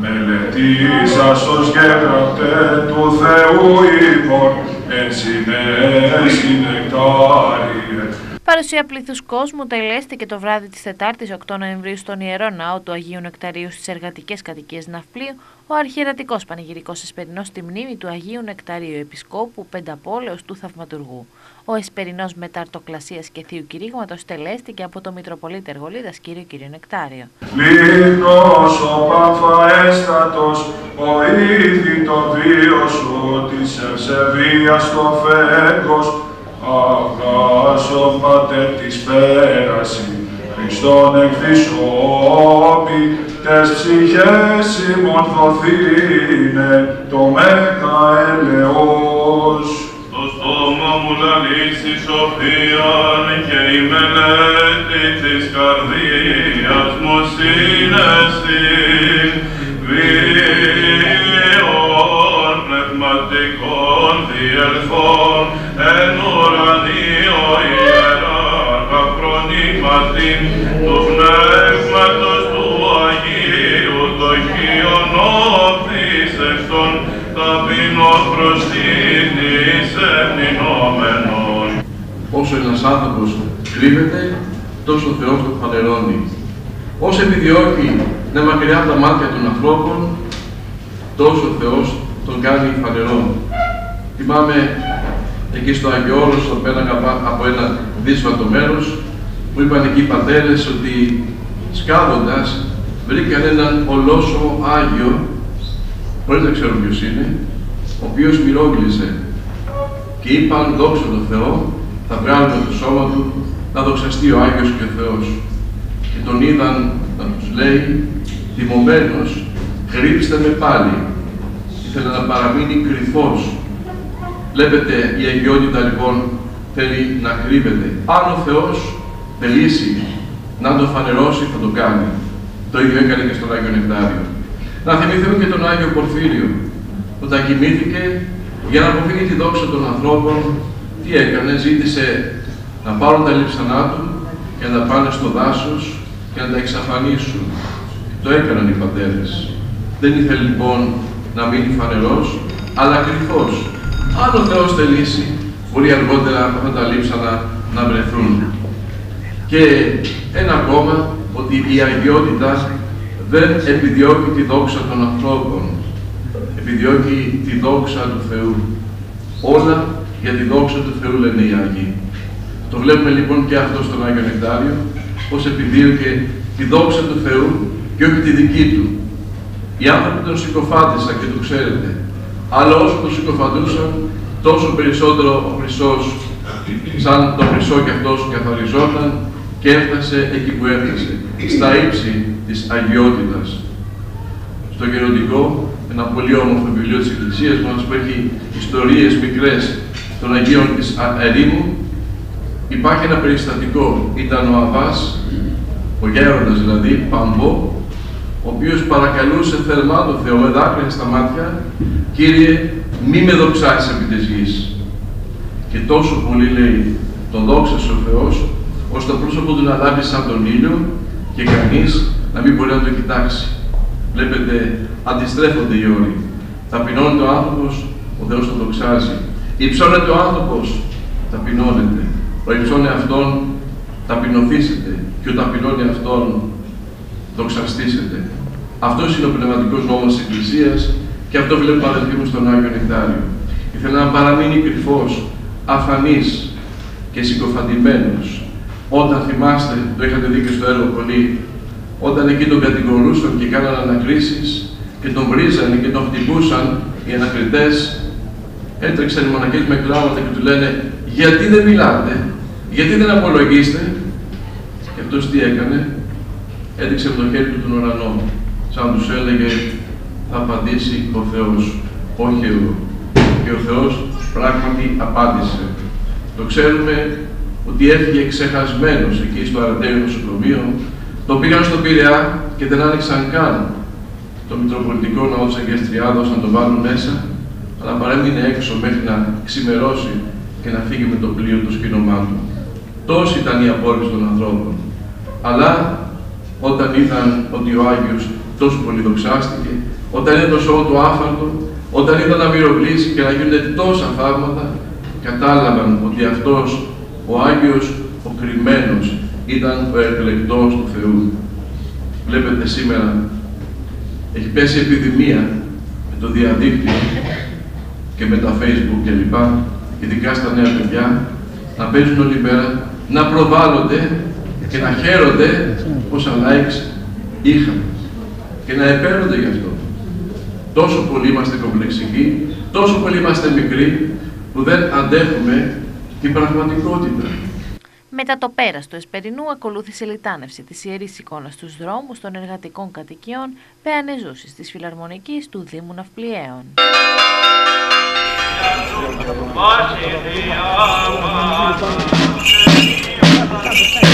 Μελετήσας ως γέγραφτε του Θεού υπόν, εν συνέση νεκτάριε. Παρουσία πλήθους κόσμου τελέστηκε το βράδυ της Τετάρτης 8 Νοεμβρίου στον Ιερό Ναό του Αγίου Νεκταρίου στις εργατικές κατοικίες Ναυπλίου, ο αρχιερατικός πανηγυρικός εσπερινός στη μνήμη του Αγίου Νεκταρίου Επισκόπου Πενταπόλεως του Θαυματουργού. Ο εσπερινός μεταρτοκλασίας και θείου κηρύγματος τελέστηκε από το Μητροπολίτη Εργολίδας κύριο Νεκτάριο. Λίμνος ο παφαέστατος, ο ήδη το βίο σου της ευσεβίας το φέγγος, αγάσον πατέρ της πέραση, Χριστόν εκδισόπη, τες ψυχές ημών δοθήνε το μέγα ελεός. Στο στόμα μου λαλήσει σοφίαν και η μελέτη της καρδίας μου συναισθήν, βίων πνευματικών διελθών, εν ουρανίο ιεράρχα προνήματιν του πνεύματος του Αγίου δοχείων όπτισευτον ταπεινών προστήνης εμνηνόμενον. Όσο ένας άνθρωπος κρύβεται, τόσο ο Θεός τον φανερώνει. Όσο επιδιώκει να μακριά από τα μάτια των ανθρώπων, τόσο ο Θεός τον κάνει φανερόν. Θυμάμαι εκεί στο Άγιο Όρος, από ένα δύσβατο μέρος, μου είπαν εκεί οι πατέρες ότι σκάβοντας βρήκαν έναν ολόσο Άγιο, χωρίς να ξέρουν ποιος είναι, ο οποίος μυρόγλυσε και είπαν δόξα τω Θεώ, θα βγάλουμε το σώμα του να δοξαστεί ο Άγιος και ο Θεός. Και τον είδαν να τους λέει, θυμωμένος, κρύψτε με πάλι. Ήθελε να παραμείνει κρυφός. Βλέπετε, η αγιότητα λοιπόν θέλει να κρύβεται. Αν ο Θεός θελήσει να το φανερώσει, θα το κάνει. Το ίδιο έκανε και στον Άγιο Νεκτάριο. Να θυμηθούμε και τον Άγιο Πορφύριο. Όταν κοιμήθηκε, για να αποφύγει τη δόξα των ανθρώπων, τι έκανε, ζήτησε να πάρουν τα λείψανά του και να τα πάνε στο δάσος και να τα εξαφανίσουν. Το έκαναν οι πατέρες. Δεν ήθελε λοιπόν να μείνει φανερός, αλλά κρυφός. Αν ο Θεός θελήσει, μπορεί αργότερα αυτά τα λείψανα να βρεθούν. Και ένα ακόμα, ότι η αγιότητα δεν επιδιώκει τη δόξα των ανθρώπων. Επιδιώκει τη δόξα του Θεού. Όλα για τη δόξα του Θεού λένε οι Άγιοι. Το βλέπουμε λοιπόν και αυτό στον Άγιο Νεκτάριο, πως επιδίωκε τη δόξα του Θεού και όχι τη δική του. Οι άνθρωποι τον συκοφάντησαν και το ξέρετε. Αλλά όσο τον συκοφαντούσαν, τόσο περισσότερο ο Χριστός, σαν το χρυσό κι αυτός καθαριζόταν και έφτασε εκεί που έφτασε, στα ύψη της αγιότητας. Στο Γεροντικό, ένα πολύ όμορφο βιβλίο της Εκκλησίας μας που έχει ιστορίες μικρές των Αγίων της Ερήμου, υπάρχει ένα περιστατικό. Ήταν ο Αββάς, ο γέροντας δηλαδή, Παμπό, ο οποίος παρακαλούσε θερμά τον Θεό με δάκρυα στα μάτια, «Κύριε, μη με δοξάσεις επί της γης». Και τόσο πολύ, λέει, τον δόξασε ο Θεός, ώστε το πρόσωπο του να λάβει σαν τον ήλιο και κανείς να μην μπορεί να το κοιτάξει. Βλέπετε, αντιστρέφονται οι όροι. Ταπεινώνεται ο άνθρωπος, ο Θεός τον δοξάζει. Υψώνεται ο άνθρωπος, ταπεινώνεται. Ο υψώνει αυτόν, ταπεινωθήσετε. Και ο ταπεινώνει αυτόν, δοξαστήσετε. Αυτός είναι ο πνευματικός νόμος της Εκκλησίας και αυτό βλέπουμε αδελφοί μου στον Άγιο Νεκτάριο. Ήθελε να παραμείνει κρυφός, αφανής και συκοφαντημένος. Όταν θυμάστε, το είχατε δει και στο έργο πολύ, όταν εκεί τον κατηγορούσαν και κάναν ανακρίσεις και τον βρίζανε και τον χτυπούσαν οι ανακριτές, έτρεξαν οι μοναχές με κλάματα και του λένε «Γιατί δεν μιλάτε, γιατί δεν απολογείστε?» Και αυτός τι έκανε? Έδειξε με το χέρι του τον ουρανό, σαν τους έλεγε «Θα απαντήσει ο Θεός, όχι εγώ». Και ο Θεός πράγματι απάντησε. Το ξέρουμε ότι έφυγε ξεχασμένος εκεί στο Αρατέιο νοσοκομείο. Το πήγαν στο Πειραιά και δεν άνοιξαν καν το Μητροπολιτικό Ναό της Αγίας Τριάδος να το βάλουν μέσα, αλλά παρέμεινε έξω μέχρι να ξημερώσει και να φύγει με το πλοίο το σκήνωμά του. Τόση ήταν η απόρριψη των ανθρώπων. Αλλά όταν είδαν ότι ο Άγιος τόσο πολύ δοξάστηκε, όταν είδε το σώμα του άφαρτο, όταν είδαν να μυροβλήσει και να γίνονται τόσα θαύματα, κατάλαβαν ότι αυτός ο Άγιος, ο κρυμμένος, ήταν ο εκλεκτός του Θεού. Βλέπετε σήμερα, έχει πέσει επιδημία με το διαδίκτυο και με τα Facebook κλπ. Ειδικά στα νέα παιδιά, να παίζουν όλη μέρα, να προβάλλονται και να χαίρονται πόσα likes είχαν και να επέρονται γι' αυτό. Τόσο πολύ είμαστε κομπλεξικοί, τόσο πολύ είμαστε μικροί, που δεν αντέχουμε την πραγματικότητα. Μετά το πέρας του Εσπερινού ακολούθησε λιτάνευση της Ιερής Εικόνας στους δρόμους των εργατικών κατοικιών Πεανεζούσης της Φιλαρμονικής του Δήμου Ναυπλιαίων. Βασιλεία μας,